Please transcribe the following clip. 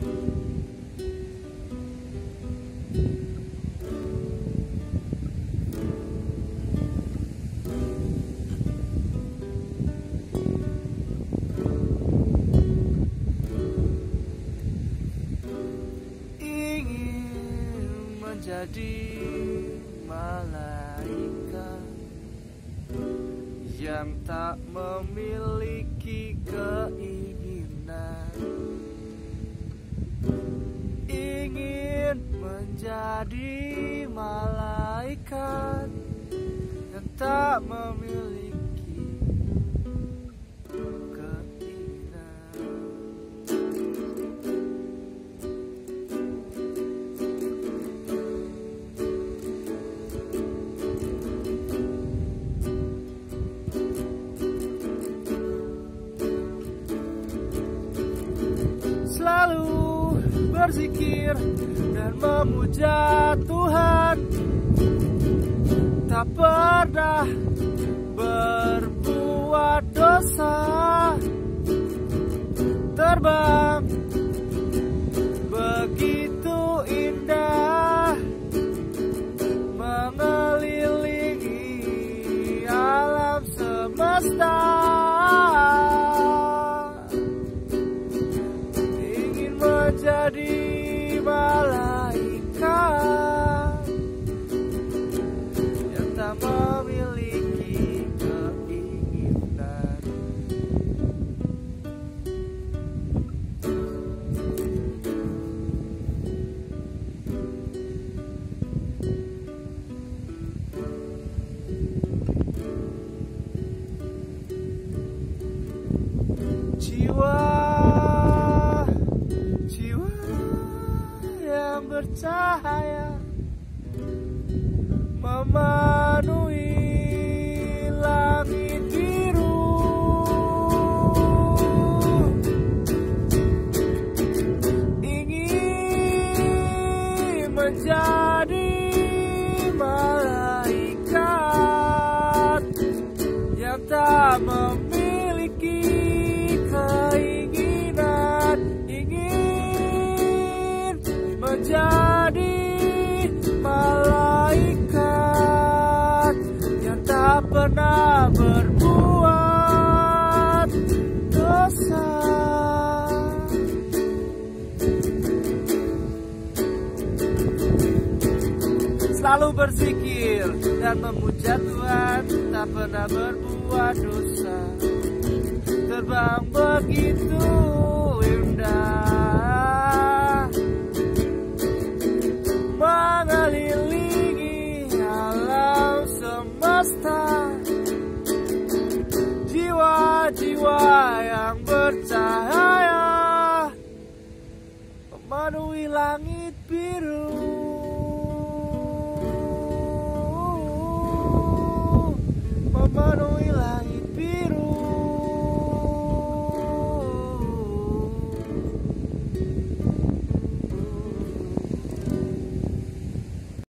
Menjadi malaikat yang tak memiliki keinginan, ingin menjadi malaikat yang tak memiliki selalu berzikir dan memuja Tuhan, tak pernah berbuat dosa, terbang begitu indah, mengelilingi alam semesta. Menjadi malaikat yang tak memiliki keinginan, jiwa bercahaya memenuhi langit biru, ingin menjadi malaikat yang tak memiliki keinginan, menjadi malaikat yang tak pernah berbuat dosa. Selalu berzikir dan memuja Tuhan, tak pernah berbuat dosa, terbang begitu indah, mengelilingi alam semesta. Jiwa-jiwa yang bercahaya memenuhi langit biru, memenuhi